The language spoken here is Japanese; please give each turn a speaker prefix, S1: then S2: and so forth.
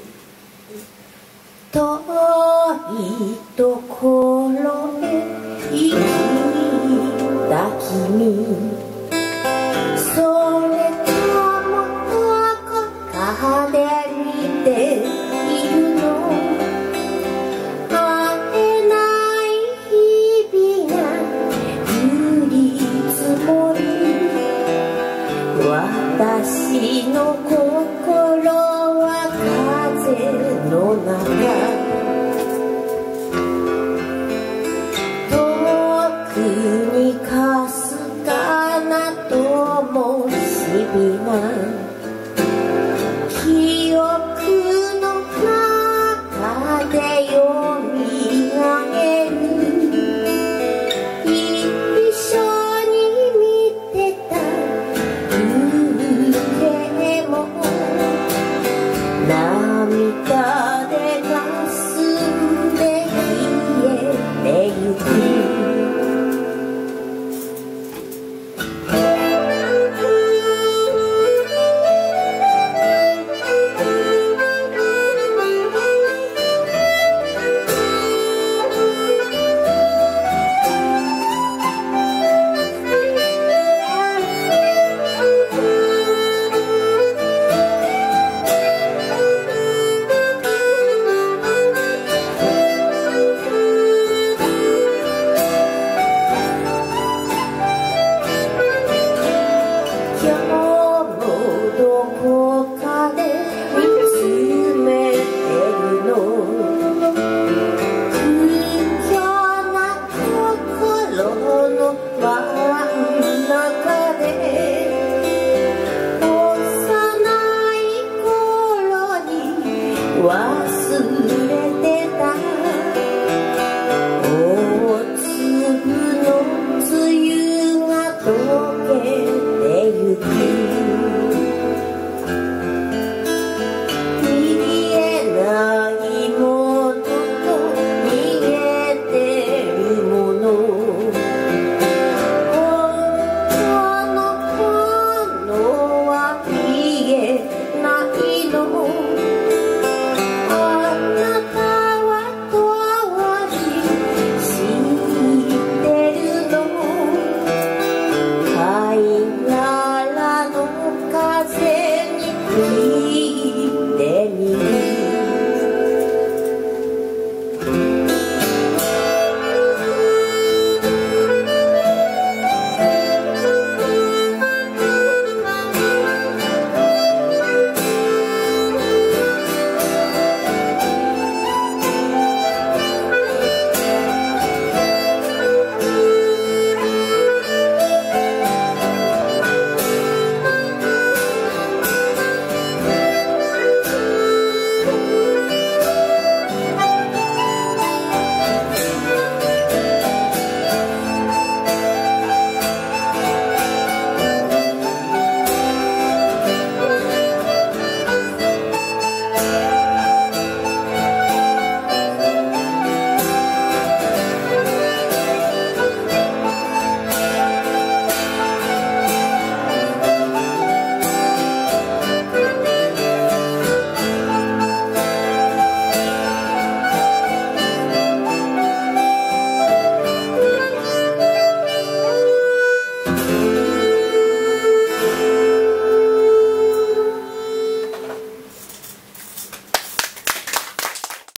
S1: 遠いところへ行った君、それともどこかで見ているの、会えない日々が降り積もる、私の心は風の中、遠くにかすかな灯火が記憶の中でよみがえる、一緒に見てた風景も涙でガスで消えてゆく。の